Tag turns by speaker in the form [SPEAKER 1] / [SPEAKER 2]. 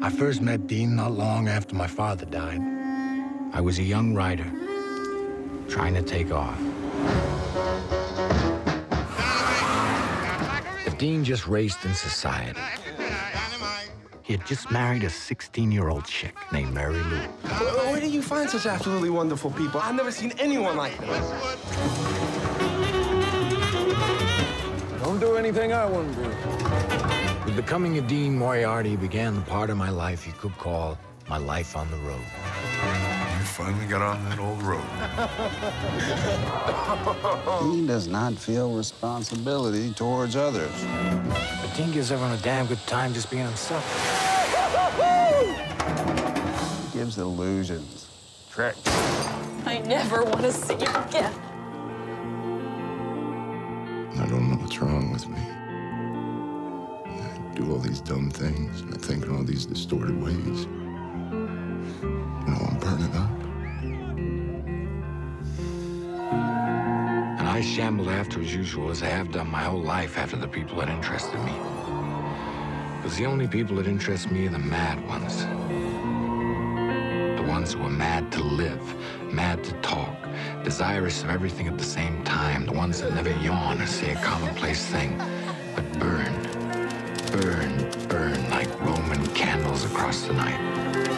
[SPEAKER 1] I first met Dean not long after my father died. I was a young writer, trying to take off. But Dean just raced in society. He had just married a 16-year-old chick named Marylou.
[SPEAKER 2] Where do you find such absolutely wonderful people? I've never seen anyone like them.
[SPEAKER 1] Don't do anything I wouldn't do. With the coming of Dean Moriarty began the part of my life you could call my life on the road.
[SPEAKER 3] You finally got on that old road.
[SPEAKER 4] He does not feel responsibility towards others.
[SPEAKER 1] But Dean gives everyone a damn good time just being himself.
[SPEAKER 4] He gives illusions, tricks.
[SPEAKER 5] I never want to see you again.
[SPEAKER 3] I don't know what's wrong with me. I do all these dumb things, and I think in all these distorted ways. You know, I'm burning up.
[SPEAKER 1] And I shambled after as usual, as I have done my whole life after the people that interested me. Because the only people that interest me are the mad ones. The ones who are mad to live, mad to talk, desirous of everything at the same time. The ones that never yawn or say a commonplace thing, but burn, burn, burn like Roman candles across the night.